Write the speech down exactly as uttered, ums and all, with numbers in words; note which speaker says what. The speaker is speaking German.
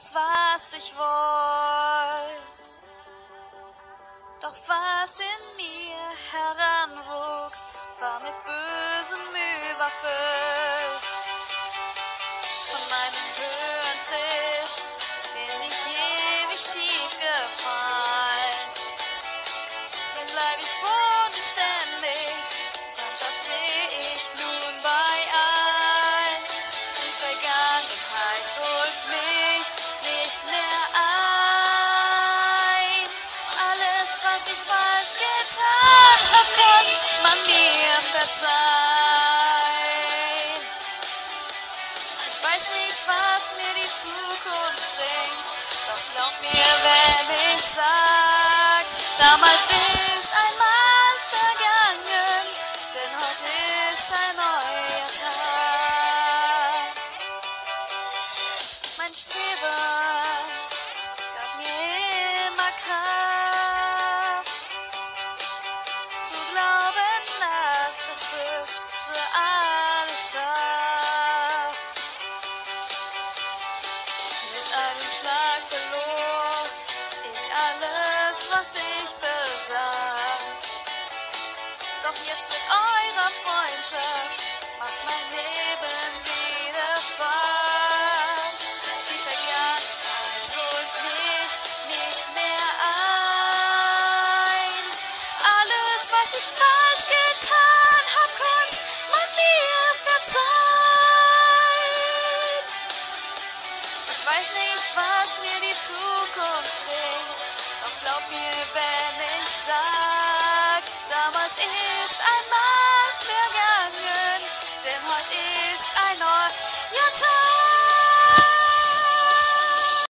Speaker 1: alles, was ich wollt. Doch was in mir heranwuchs, war mit Bösem überfüllt. Von meinem Höhentritt bin ich ewig tief gefallen. Hier bleib ich bodenständig, Freundschaft seh ich nun bei allen. Die Vergangenheit holt mich nicht mehr ein. Alles, was ich falsch getan hab, konnte man mir verzeihen. Ich weiß nicht, was mir die Zukunft bringt, doch glaub mir, wenn ich sag, damals ist einmal vergangen, denn heute ist ein neuer Tag. Mein Streben gab mir immer Kraft, zu glauben, dass das Böse alles schafft. Mit einem Schlag verlor ich alles, was ich besaß. Doch jetzt mit eurer Freundschaft macht mein Leben wieder Spaß. Die Vergangenheit holt mich nicht mehr ein. Alles, was ich falsch getan hab, konnte man mir verzeihen. Ich weiß nicht, was mir die Zukunft bringt, doch glaub mir, wenn ich sag, damals ist einmal vergangen, denn heute